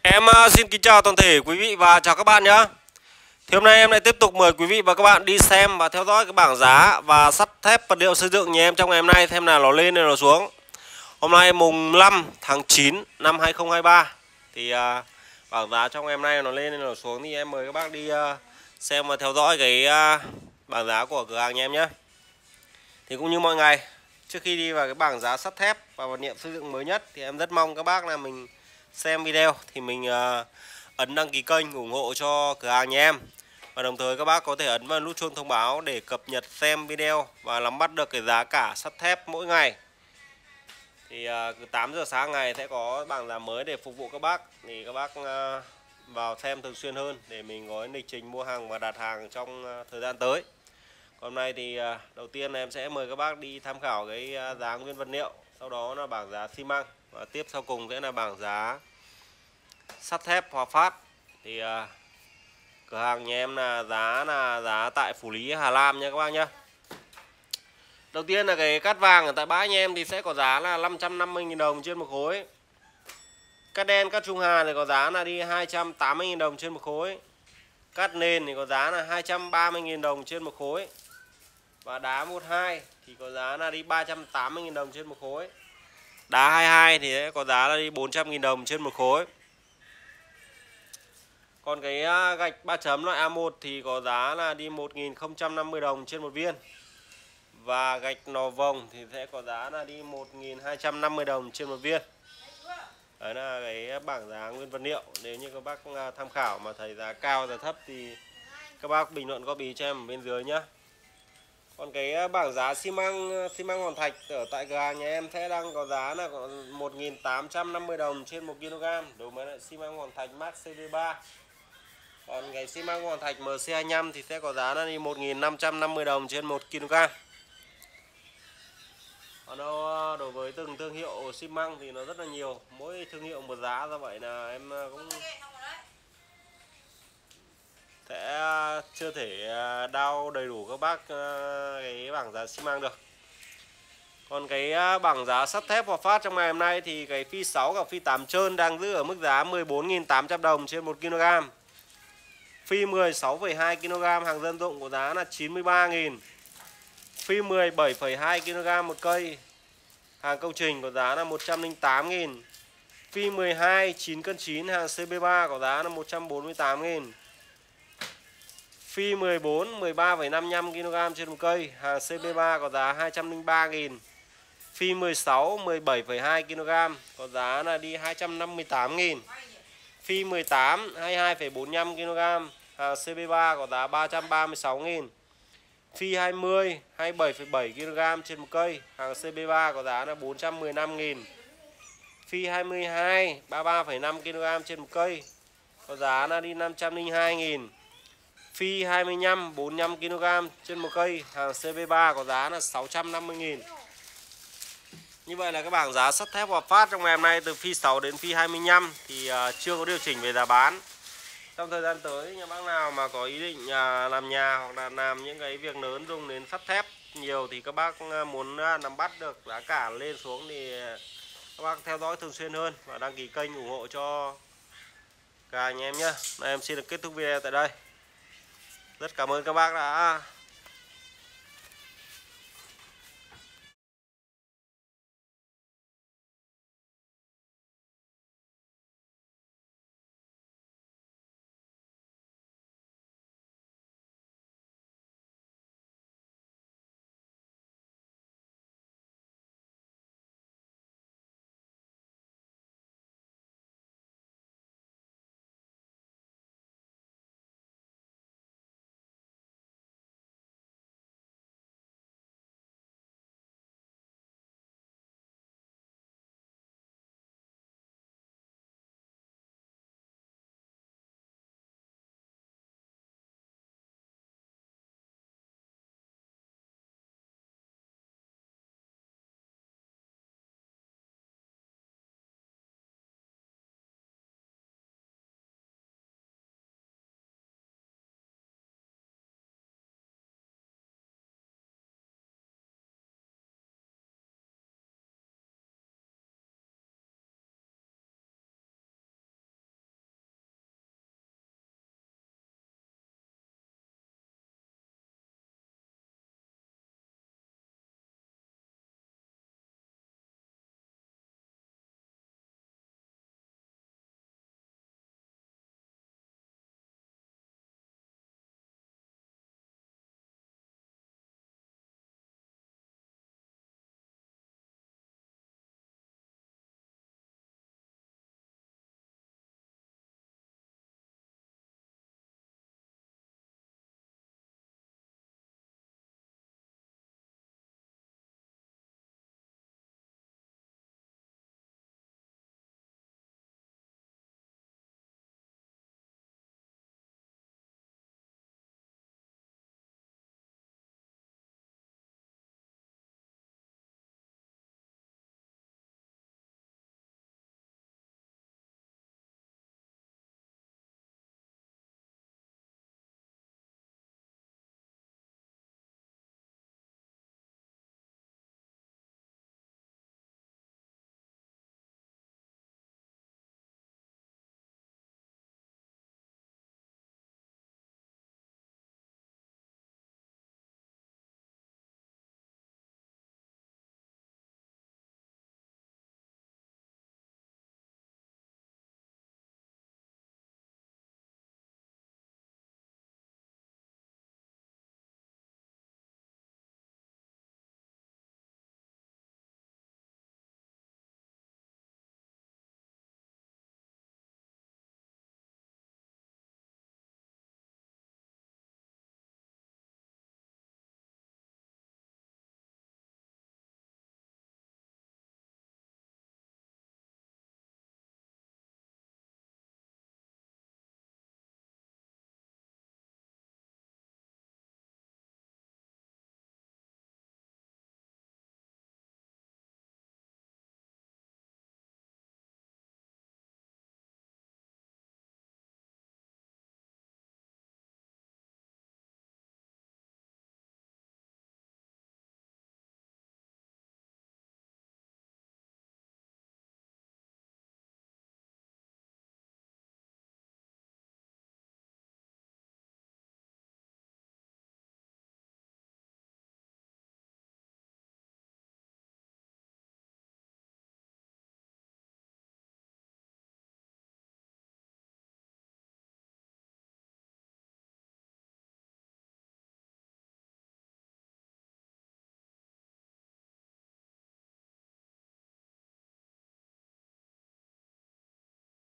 Xin kính chào toàn thể quý vị và chào các bạn nhé. Thì hôm nay em lại tiếp tục mời quý vị và các bạn đi xem và theo dõi cái bảng giá và sắt thép vật liệu xây dựng nhà em trong ngày hôm nay, xem nào nó lên hay nó xuống. Hôm nay mùng 5 tháng 9 năm 2023 thì bảng giá trong ngày hôm nay nó lên hay nó xuống thì em mời các bác đi xem và theo dõi cái bảng giá của cửa hàng nhà em nhé. Thì cũng như mọi ngày, trước khi đi vào cái bảng giá sắt thép và vật liệu xây dựng mới nhất thì em rất mong các bác là mình xem video thì mình ấn đăng ký kênh ủng hộ cho cửa hàng nhà em. Và đồng thời các bác có thể ấn vào nút chuông thông báo để cập nhật xem video và nắm bắt được cái giá cả sắt thép mỗi ngày. Thì cứ 8 giờ sáng ngày sẽ có bảng giá mới để phục vụ các bác. Thì các bác vào xem thường xuyên hơn để mình có lịch trình mua hàng và đặt hàng trong thời gian tới. Hôm nay thì đầu tiên là em sẽ mời các bác đi tham khảo cái giá nguyên vật liệu, sau đó là bảng giá xi măng và tiếp sau cùng sẽ là bảng giá sắt thép Hòa Phát. Thì cửa hàng nhà em là giá tại Phủ Lý, Hà Nam nha các bác nhé. Đầu tiên là cái cát vàng ở tại bãi nhà em thì sẽ có giá là 550.000 đồng trên một khối. Cát đen, cát Trung Hà thì có giá là đi 280.000 đồng trên một khối. Cát nền thì có giá là 230.000 đồng trên một khối. Và đá 12 thì có giá là đi 380.000 đồng trên một khối. Đá 22 thì sẽ có giá là đi 400.000 đồng trên một khối. Còn cái gạch 3 chấm loại A1 thì có giá là đi 1.050 đồng trên một viên. Và gạch nò vòng thì sẽ có giá là đi 1.250 đồng trên một viên. Đấy là cái bảng giá nguyên vật liệu. Nếu như các bác tham khảo mà thấy giá cao giá thấp thì các bác bình luận góp ý cho em ở bên dưới nhé. Còn cái bảng giá xi măng Hoàng Thạch ở tại cửa hàng nhà em sẽ đang có giá là 1.850 đồng trên 1 kg đối với lại xi măng Hoàng Thạch Max CB3. Còn cái xi măng Hoàng Thạch MC25 thì sẽ có giá là 1.550 đồng trên 1 kg. Còn đâu đối với từng thương hiệu xi măng thì nó rất là nhiều, mỗi thương hiệu một giá, do vậy là em cũng sẽ chưa thể đao đầy đủ các bác cái bảng giá xi măng được. Còn cái bảng giá sắt thép Hòa Phát trong ngày hôm nay thì cái phi 6 กับphi 8 trơn đang giữ ở mức giá 14.800 đồng trên 1 kg. Phi 16,2 kg hàng dân dụng có giá là 93.000. Phi 17,2 kg một cây hàng công trình có giá là 108.000. Phi 12 9 cân 9 hàng CB3 có giá là 148.000. Phi 14 13,55 kg trên một cây hàng CB3 có giá 203.000. Phi 16 17,2 kg có giá là đi 258.000. Phi 18 22,45 kg hàng CB3 có giá 336.000. Phi 20 27,7 kg trên một cây hàng CB3 có giá là 415.000. Phi 22 33,5 kg trên một cây có giá là đi 502.000. Phi 25 45 kg trên một cây hàng CB3 có giá là 650.000. Như vậy là các bảng giá sắt thép Hòa Phát trong ngày hôm nay từ phi 6 đến phi 25 thì chưa có điều chỉnh về giá bán. Trong thời gian tới, nhà bác nào mà có ý định làm nhà hoặc là làm những cái việc lớn dùng đến sắt thép nhiều thì các bác muốn nắm bắt được giá cả lên xuống thì các bác theo dõi thường xuyên hơn và đăng ký kênh ủng hộ cho cả nhà em nhé. Em xin được kết thúc video tại đây. Rất cảm ơn các bác đã